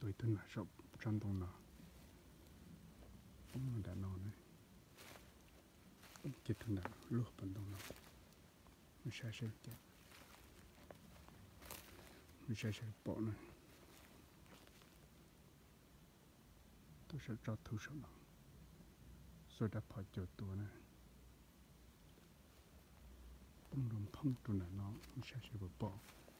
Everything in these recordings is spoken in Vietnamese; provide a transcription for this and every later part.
tôi tin là sọc trong tông nào cũng đã nọ này chỉ tin là luộc bằng tông nào mình sẽ bỏ này tôi sẽ cho thu sọc nó rồi đã phải cho tôi này bông đồng phong tụi nó mình sẽ bỏ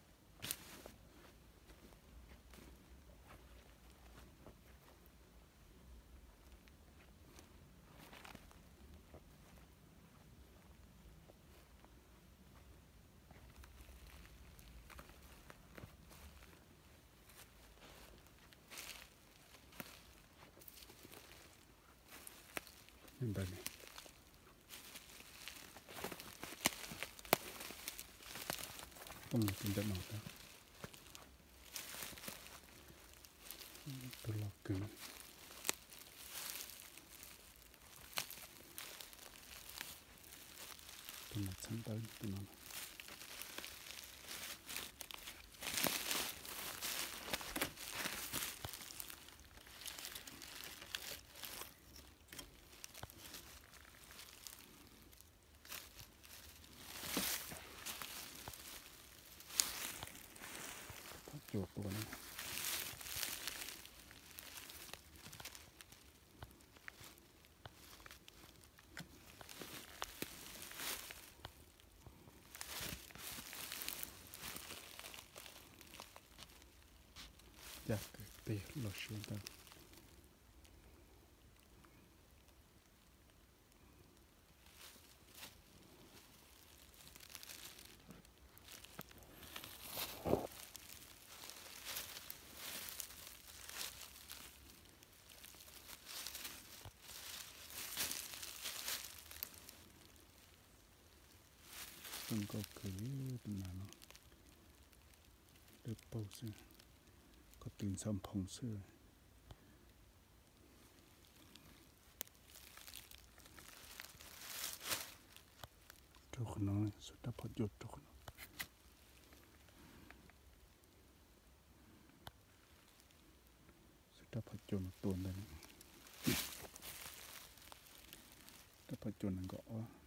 nên đây này bông trên đất nào ta tôi lọc cái này tôi mặt sáng tới tôi nói chuột của nó chắc cái tê lột xuống ta không có cứ nào nó được bao giờ có tình xâm phong xưa cho nó sudah phải chốt cho nó sudah phải chốt nó tuôn đây sudah phải chốt nó gõ